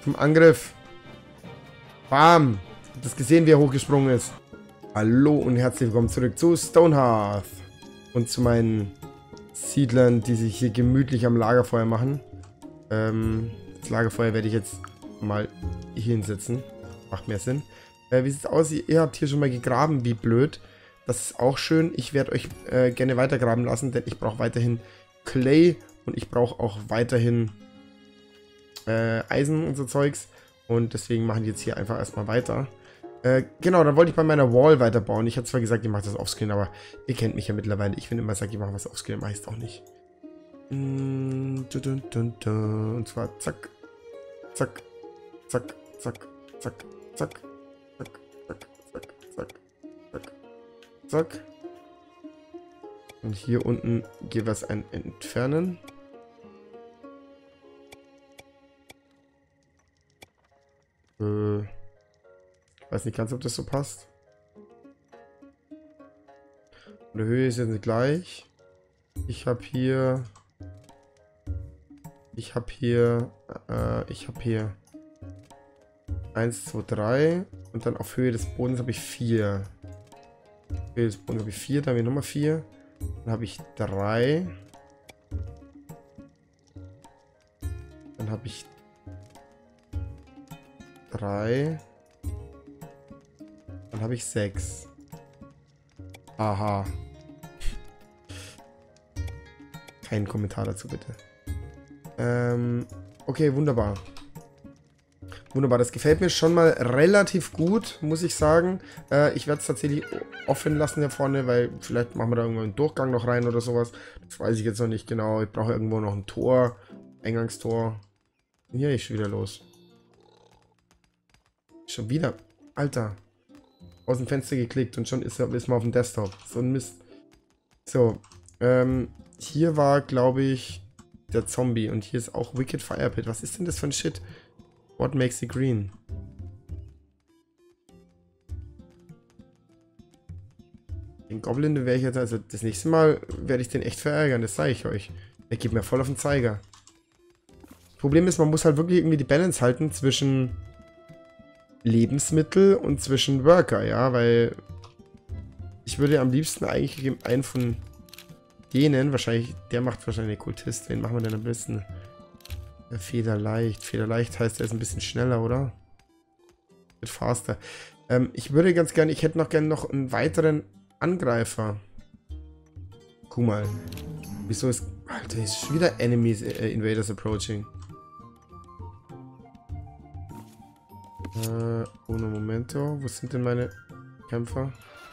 Zum Angriff. Bam. Habt ihr gesehen, wie er hochgesprungen ist? Hallo und herzlich willkommen zurück zu Stonehearth. Und zu meinen Siedlern, die sich hier gemütlich am Lagerfeuer machen. Das Lagerfeuer werde ich jetzt mal hier hinsetzen. Macht mehr Sinn. Wie sieht es aus? Ihr habt hier schon mal gegraben, wie blöd. Das ist auch schön. Ich werde euch gerne weitergraben lassen, denn ich brauche weiterhin Clay und ich brauche auch weiterhin Eisen und so Zeugs. Und deswegen machen die jetzt hier einfach erstmal weiter. Genau, dann wollte ich bei meiner Wall weiterbauen. Ich hatte zwar gesagt, ich mache das offscreen, aber ihr kennt mich ja mittlerweile. Ich finde immer, sage ich mache was offscreen, mache ich es auch nicht. Und zwar zack, zack, zack, zack, zack, zack, zack, zack, zack, zack, zack, zack. Und hier unten jeweils ein Entfernen. Ich weiß nicht ganz, ob das so passt. Und die Höhe ist jetzt nicht gleich. Ich habe hier 1, 2, 3 und dann auf Höhe des Bodens habe ich 4. Höhe des Bodens habe ich 4, dann habe ich nochmal 4. Dann habe ich 3. Dann habe ich 3. Dann habe ich 6. Aha. Kein Kommentar dazu, bitte. Okay, wunderbar. Wunderbar, das gefällt mir schon mal relativ gut, muss ich sagen. Ich werde es tatsächlich offen lassen hier vorne, weil vielleicht machen wir da irgendwo einen Durchgang noch rein oder sowas. Das weiß ich jetzt noch nicht genau. Ich brauche irgendwo noch ein Tor, Eingangstor. Hier ist schon wieder los. Schon wieder. Alter. Aus dem Fenster geklickt und schon ist man auf dem Desktop. So ein Mist. So. Hier war, glaube ich, der Zombie. Und hier ist auch Wicked Fire Pit. Was ist denn das für ein Shit? What makes it green? Den Goblin werde ich jetzt, also das nächste Mal werde ich den echt verärgern, das sage ich euch. Der geht mir voll auf den Zeiger. Das Problem ist, man muss halt wirklich irgendwie die Balance halten zwischen Lebensmittel und zwischen Worker, ja, weil ich würde am liebsten eigentlich einen von denen, wahrscheinlich, der macht wahrscheinlich Kultist, wen machen wir denn am besten? Federleicht. Federleicht heißt, er ist ein bisschen schneller, oder? Wird faster. Ich würde ganz gerne, ich hätte noch gerne noch einen weiteren Angreifer. Guck mal. Wieso ist... Alter, ist schon wieder Enemies, Invaders approaching. Uno momento. Wo sind denn meine Kämpfer?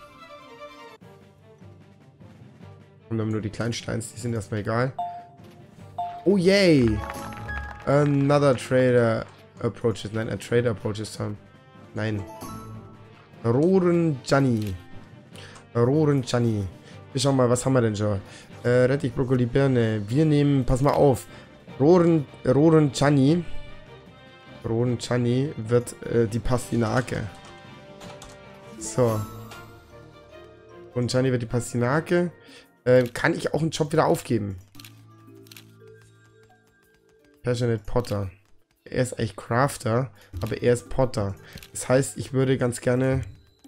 Und dann nur die kleinen Steins, die sind erstmal egal. Oh yay! Another trader approaches. Nein, a trader approaches Tom. Nein. Rohren Gianni. Rohren Gianni. Wir schauen mal, was haben wir denn schon? Rettich, Brokkoli, Birne. Wir nehmen, pass mal auf. Rohren Gianni. Rohren Gianni wird die Pastinake. So. Rohren Gianni wird die Pastinake. Kann ich auch einen Job wieder aufgeben? Passionate Potter. Er ist eigentlich Crafter, aber er ist Potter. Das heißt, ich würde ganz gerne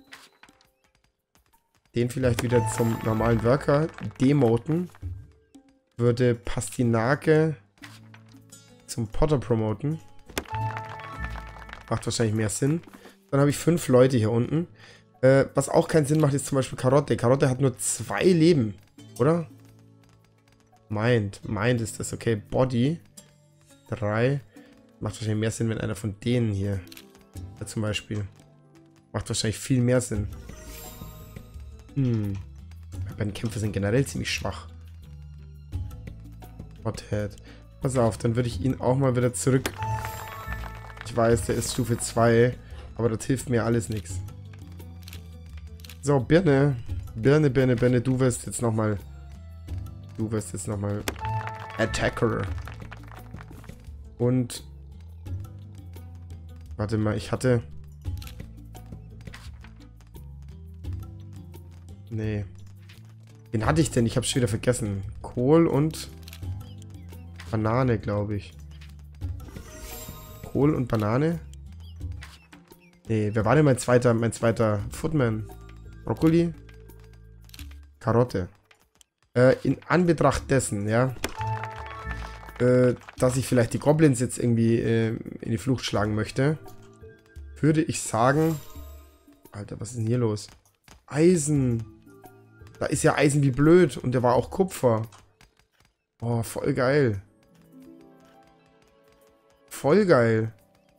den vielleicht wieder zum normalen Worker demoten. Würde Pastinake zum Potter promoten. Macht wahrscheinlich mehr Sinn. Dann habe ich 5 Leute hier unten. Was auch keinen Sinn macht, ist zum Beispiel Karotte. Karotte hat nur 2 Leben, oder? Mind ist das, okay. Body 3. Macht wahrscheinlich mehr Sinn, wenn einer von denen hier zum Beispiel. Macht wahrscheinlich viel mehr Sinn. Meine Kämpfe sind generell ziemlich schwach. Hothead. Pass auf, dann würde ich ihn auch mal wieder zurück. Ich weiß, der ist Stufe 2, aber das hilft mir alles nichts. So, Birne. Birne, du wirst jetzt nochmal. Attacker. Und warte mal, ich hatte... Nee. Wen hatte ich denn? Ich habe schon wieder vergessen. Kohl und Banane, glaube ich. Kohl und Banane? Nee, wer war denn mein zweiter Footman? Brokkoli? Karotte. In Anbetracht dessen, ja, dass ich vielleicht die Goblins jetzt irgendwie in die Flucht schlagen möchte, würde ich sagen... Alter, was ist denn hier los? Eisen. Da ist ja Eisen wie blöd. Und der war auch Kupfer. Oh, voll geil. Voll geil.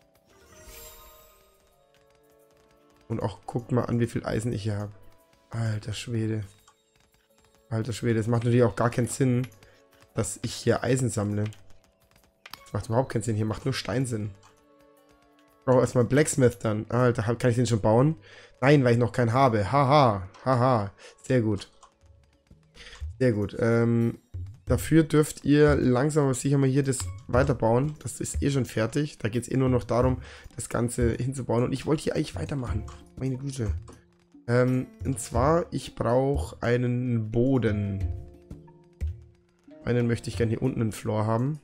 Und auch guckt mal an, wie viel Eisen ich hier habe. Alter Schwede. Alter Schwede. Es macht natürlich auch gar keinen Sinn, dass ich hier Eisen sammle. Das macht überhaupt keinen Sinn. Hier macht nur Stein Sinn. Ich brauche erstmal Blacksmith dann. Alter, kann ich den schon bauen? Nein, weil ich noch keinen habe. Haha. Haha. Sehr gut. Sehr gut. Dafür dürft ihr langsam aber sicher mal hier das weiterbauen. Das ist eh schon fertig. Da geht es eh nur noch darum, das Ganze hinzubauen. Und ich wollte hier eigentlich weitermachen. Meine Güte. Und zwar, ich brauche einen Boden. Einen möchte ich gerne hier unten einen Floor haben.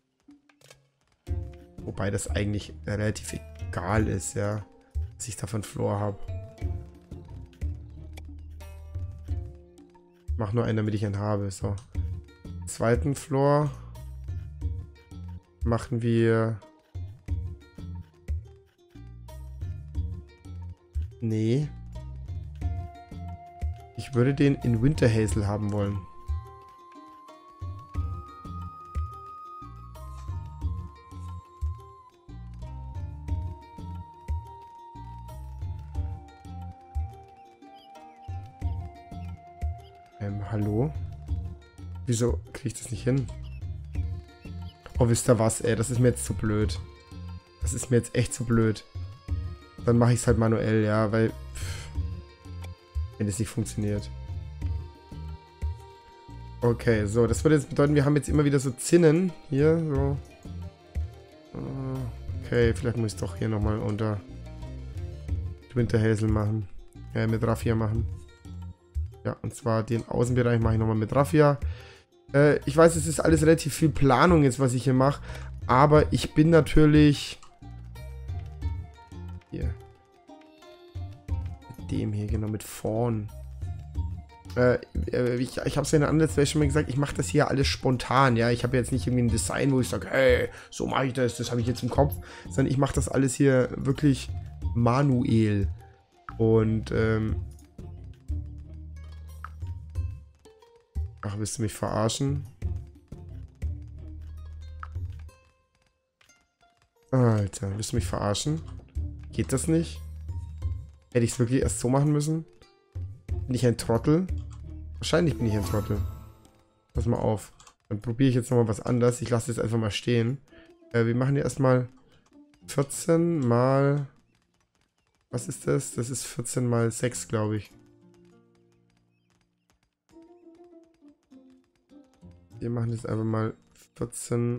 Wobei das eigentlich relativ egal ist, ja. Was ich da für einen Floor habe. Ich mache nur einen, damit ich einen habe. So. Zweiten Floor machen wir... Nee. Ich würde den in Winter Hazel haben wollen. Hallo? Wieso kriege ich das nicht hin? Oh, wisst ihr was, ey? Das ist mir jetzt zu blöd. Das ist mir jetzt echt zu blöd. Dann mache ich es halt manuell, ja, weil... wenn es nicht funktioniert. Okay, so, das würde jetzt bedeuten, wir haben jetzt immer wieder so Zinnen. Hier, so. Okay, vielleicht muss ich doch hier nochmal unter Winter Hazel machen. Mit Raffia machen. Ja, und zwar den Außenbereich mache ich nochmal mit Raffia. Ich weiß, es ist alles relativ viel Planung jetzt, was ich hier mache. Aber ich bin natürlich... Hier. Mit dem hier, genau, mit vorn. Ich habe es ja in der anderen Welt schon mal gesagt, ich mache das hier alles spontan, ja. Ich habe jetzt nicht irgendwie ein Design, wo ich sage, hey, so mache ich das habe ich jetzt im Kopf. Sondern ich mache das alles hier wirklich manuell. Und, ach, willst du mich verarschen? Alter, willst du mich verarschen? Geht das nicht? Hätte ich es wirklich erst so machen müssen? Bin ich ein Trottel? Wahrscheinlich bin ich ein Trottel. Pass mal auf. Dann probiere ich jetzt nochmal was anderes. Ich lasse das einfach mal stehen. Wir machen hier erstmal 14 mal... Was ist das? Das ist 14 mal 6, glaube ich. Wir machen jetzt einfach mal 14.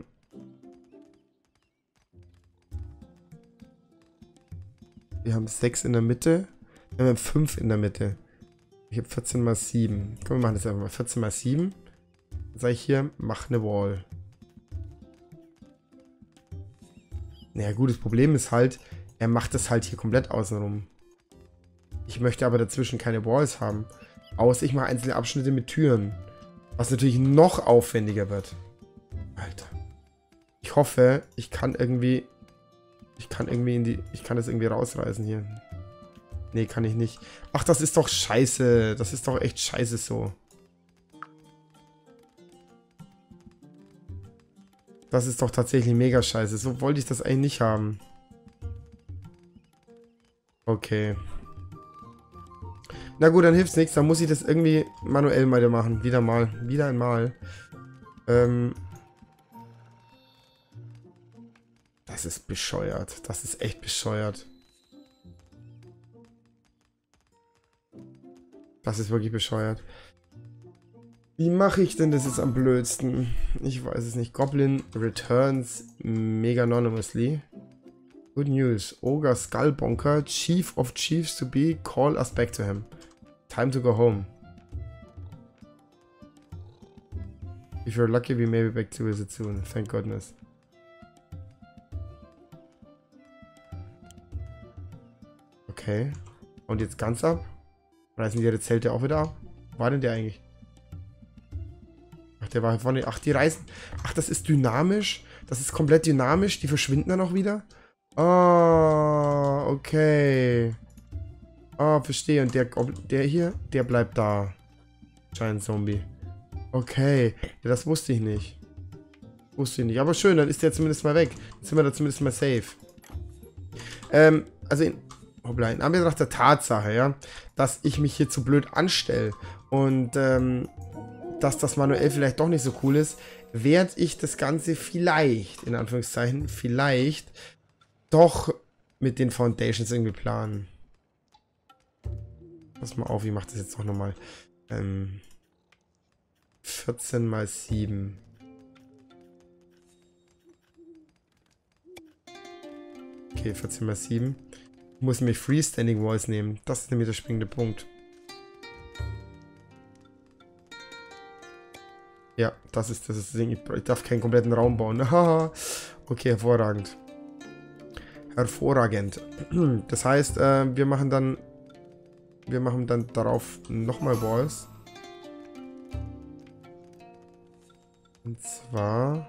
Wir haben 6 in der Mitte. Wir haben 5 in der Mitte. Ich habe 14 mal 7. Komm, wir machen das einfach mal. 14 mal 7. Dann sage ich hier, mach eine Wall. Naja gut, das Problem ist halt, er macht das halt hier komplett außenrum. Ich möchte aber dazwischen keine Walls haben. Außer ich mache einzelne Abschnitte mit Türen. Was natürlich noch aufwendiger wird. Alter. Ich hoffe, ich kann irgendwie... Ich kann das irgendwie rausreißen hier. Nee, kann ich nicht. Ach, das ist doch scheiße. Das ist doch echt scheiße so. Das ist doch tatsächlich mega scheiße. So wollte ich das eigentlich nicht haben. Okay. Na gut, dann hilft's nichts. Dann muss ich das irgendwie manuell mal machen. Wieder mal. Wieder einmal. Das ist bescheuert. Das ist echt bescheuert. Das ist wirklich bescheuert. Wie mache ich denn das jetzt am blödsten? Ich weiß es nicht. Goblin returns meganonymously. Good news. Ogre Skullbonker, Chief of Chiefs to be, call us back to him. Time to go home. If you're lucky, we may be back to visit soon. Thank goodness. Okay. Und jetzt ganz ab? Reißen die ihre Zelte auch wieder ab? Wo war denn der eigentlich? Ach, der war vorne. Ach, die reißen. Ach, das ist dynamisch. Das ist komplett dynamisch. Die verschwinden dann auch wieder. Ah, okay. Ah, verstehe. Und der hier, der bleibt da. Giant Zombie. Okay. Ja, das wusste ich nicht. Wusste ich nicht. Aber schön, dann ist der zumindest mal weg. Jetzt sind wir da zumindest mal safe. Also in Anbetracht der Tatsache, ja, dass ich mich hier zu blöd anstelle und dass das manuell vielleicht doch nicht so cool ist, werde ich das Ganze vielleicht, in Anführungszeichen, vielleicht doch mit den Foundations irgendwie planen. Pass mal auf, ich mache das jetzt auch nochmal. 14 mal 7. Okay, 14 mal 7. Ich muss nämlich Freestanding Walls nehmen. Das ist nämlich der springende Punkt. Ja, das ist das Ding. Ich darf keinen kompletten Raum bauen. Haha. Okay, hervorragend. Hervorragend. Das heißt, wir machen dann darauf nochmal Walls. Und zwar...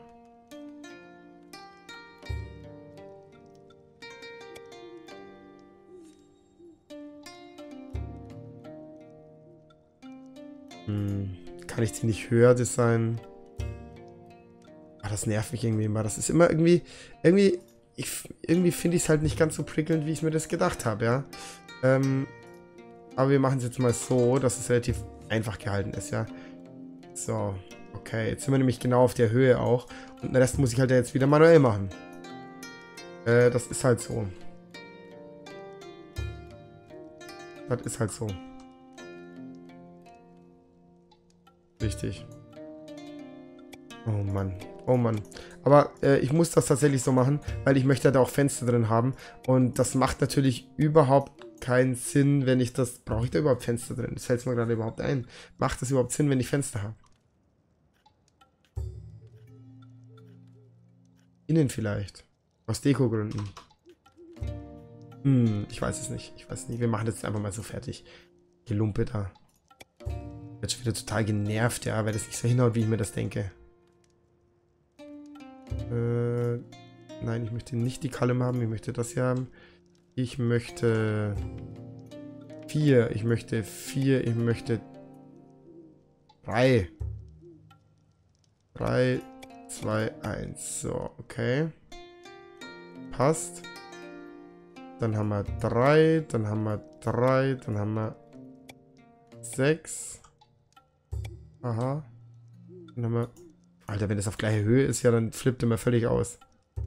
Kann ich die nicht höher designen? Ah, das nervt mich irgendwie immer. Das ist immer irgendwie finde ich es halt nicht ganz so prickelnd, wie ich mir das gedacht habe, ja. Aber wir machen es jetzt mal so, dass es relativ einfach gehalten ist, ja. So, okay. Jetzt sind wir nämlich genau auf der Höhe auch. Und den Rest muss ich halt jetzt wieder manuell machen. Das ist halt so. Das ist halt so. Richtig. Oh Mann. Oh Mann. Aber ich muss das tatsächlich so machen, weil ich möchte da auch Fenster drin haben. Und das macht natürlich überhaupt keinen Sinn, wenn ich das... Brauche ich da überhaupt Fenster drin? Das fällt mir gerade überhaupt ein. Macht das überhaupt Sinn, wenn ich Fenster habe? Innen vielleicht. Aus Dekogründen. Ich weiß es nicht. Ich weiß es nicht. Wir machen das jetzt einfach mal so fertig. Die Lumpe da. Wird schon wieder total genervt, ja, weil das nicht so hinhaut, wie ich mir das denke. Nein, ich möchte nicht die Kalem haben, ich möchte das hier haben. Ich möchte 4, ich möchte 4, ich möchte 3. 3, 2, 1. So, okay. Passt. Dann haben wir 3, dann haben wir 3, dann haben wir 6. Aha. Dann haben wir... Alter, wenn das auf gleicher Höhe ist, ja, dann flippt er mir völlig aus.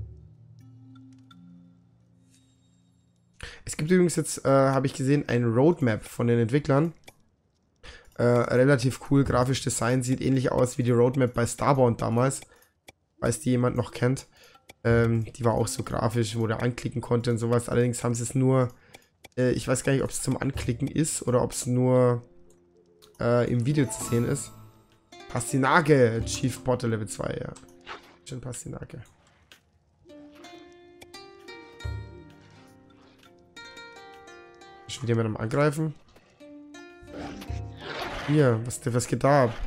Es gibt übrigens jetzt, habe ich gesehen, ein Roadmap von den Entwicklern. Relativ cool, grafisch Design, sieht ähnlich aus wie die Roadmap bei Starbound damals. Falls die jemand noch kennt. Die war auch so grafisch, wo der anklicken konnte und sowas. Allerdings haben sie es nur, ich weiß gar nicht, ob es zum Anklicken ist oder ob es nur im Video zu sehen ist. Pastinake, Chief Potter Level 2, ja. Schön Pastinake. Schon wieder mit am Angreifen. Hier, was geht da ab?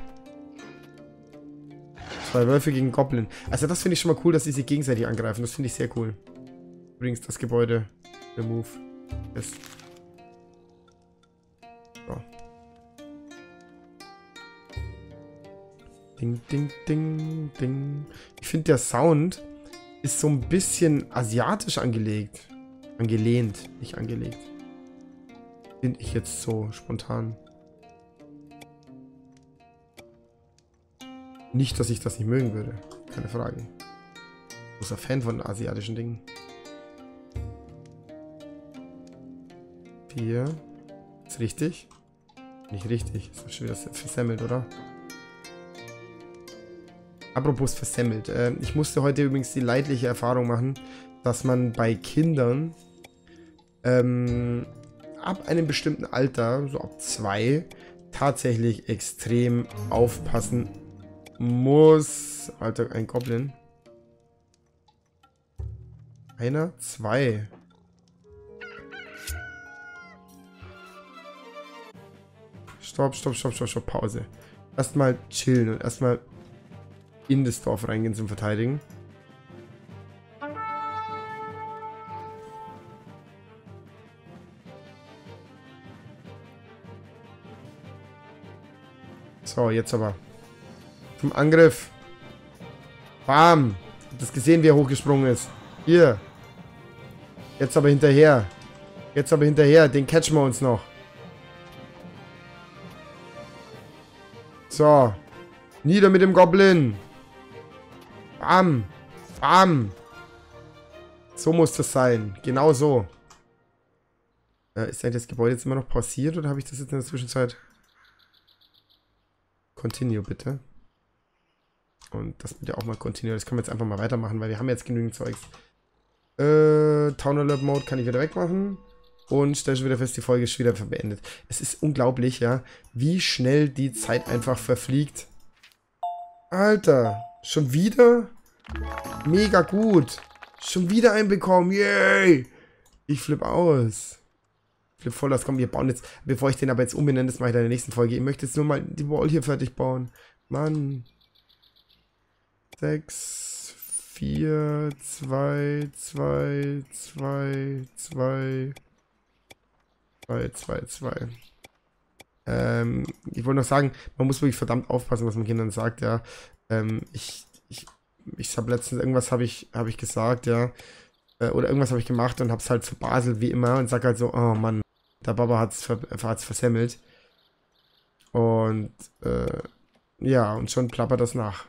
2 Wölfe gegen Goblin. Also das finde ich schon mal cool, dass sie sich gegenseitig angreifen. Das finde ich sehr cool. Übrigens das Gebäude. Remove. Ist. So. Ding, ding, ding, ding. Ich finde, der Sound ist so ein bisschen asiatisch angelegt. Angelehnt, nicht angelegt. Finde ich jetzt so spontan. Nicht, dass ich das nicht mögen würde. Keine Frage. Großer Fan von asiatischen Dingen. 4. Ist richtig? Nicht richtig. Ist schon wieder versemmelt, oder? Apropos versemmelt. Ich musste heute übrigens die leidliche Erfahrung machen, dass man bei Kindern ab einem bestimmten Alter, so ab 2, tatsächlich extrem aufpassen muss. Alter, ein Goblin. Einer, 2. Stopp, stopp, stopp, stopp, stopp, Pause. Erstmal chillen und erstmal in das Dorf reingehen zum Verteidigen. So, jetzt aber. Zum Angriff. Bam. Habt das gesehen, wie er hochgesprungen ist? Hier. Jetzt aber hinterher. Jetzt aber hinterher. Den catchen wir uns noch. So. Nieder mit dem Goblin. Bam. Bam. So muss das sein. Genau so. Ist eigentlich das Gebäude jetzt immer noch pausiert oder habe ich das jetzt in der Zwischenzeit? Continue bitte. Und das bitte auch mal continue. Das können wir jetzt einfach mal weitermachen, weil wir haben jetzt genügend Zeugs. Town Alert Mode kann ich wieder wegmachen. Und stelle schon wieder fest, die Folge ist wieder beendet. Es ist unglaublich, ja, wie schnell die Zeit einfach verfliegt. Alter, schon wieder? Mega gut. Schon wieder einbekommen. Yay! Ich flippe aus. Flipp voll aus. Komm, wir bauen jetzt, bevor ich den aber jetzt umbenenne, das mache ich in der nächsten Folge. Ich möchte jetzt nur mal die Wall hier fertig bauen. Mann. 6, 4, 2, 2, 2, 2, 2, 2, 2. Ich wollte noch sagen, man muss wirklich verdammt aufpassen, was man Kindern sagt, ja. Ich habe letztens irgendwas habe ich gesagt, ja. Oder irgendwas habe ich gemacht und habe es halt verbaselt, wie immer. Und sag halt so, oh Mann, der Baba hat's versemmelt. Und, ja, und schon plappert das nach.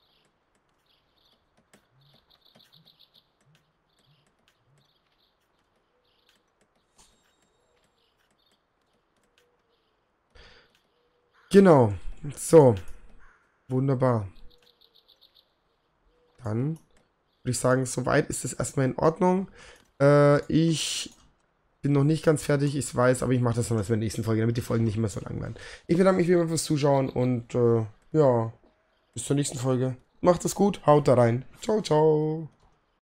Genau. So. Wunderbar. Dann würde ich sagen, soweit ist es erstmal in Ordnung. Ich bin noch nicht ganz fertig, ich weiß, aber ich mache das dann in der nächsten Folge, damit die Folgen nicht mehr so lang werden. Ich bedanke mich wie immer fürs Zuschauen und ja, bis zur nächsten Folge. Macht es gut, haut da rein. Ciao, ciao.